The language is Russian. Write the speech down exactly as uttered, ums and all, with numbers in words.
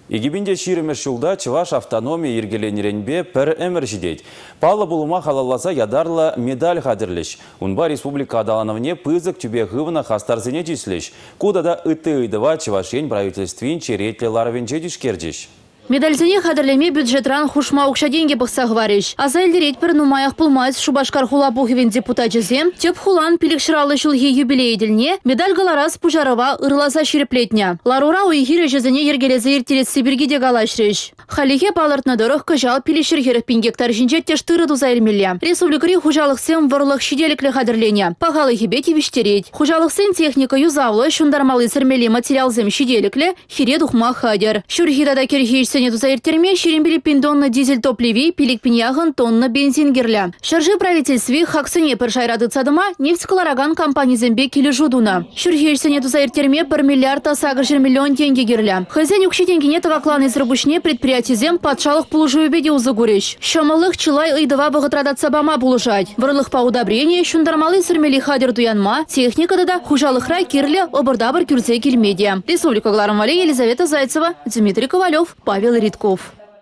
Егибинде ширемеш жылда чываш автономия ергеленеренбе пір әмір жидейд. Палы булума халалласа ядарла медаль хадырлеш. Унба республика адалановне пызык тюбе гывна хастарзыне дислеш. Кудада ыты ыдыва чывашень правительствин черетле ларвен жедишкердеш. Медальзене хадырлеме бюджетран хушма укша деньги бақса гвариш. Аза элдерет пір нумаях пулмайс Шубашкар хула бухевен депутат жезем, теп хулан пилікширалы жылге юбилейділне медаль галарас пужарова ырласа шереплетня. Ларура уйгире жезене ергелезе иртерет Сибирги де галашреш. Халихе палыртнадырых кыжал пилишергерых пин гектар жинче тештыры дуза эрмелля. Республикари хужалық сем варлық шиделіклі хадырленя. Пағалы хебети виштерет. Хужалық сен техника юзавлы шундармалы сірмели материал зем шиделіклі хире духма хадер. Шурхидада керхеш сенету заиртерме шерембели пиндонна дизель топливи пилик пиньягын тонна бензин герля. Шаржи правительстви хаксыне першайрады цадыма нефть колораган компания зембе килі жудуна. Шурхеш сенету заиртерме пер миллиард сагажир миллион деньги герля. Хозяин укши тенгине таваклан из рабушне предприятий зем патшалық пулужу беде узыгуреш. Шомылых чылай ыйдыва бұғытрадат сабама булужать. Врлых по удобрение шундармалы сырмели хадер дуянма техникада да хужалыхра кирле обырдабыр кюрзе кельмедия. Республика Гларамвале, Елизавета Зайцева, Дмитрий Ковалев, Павел Ритков.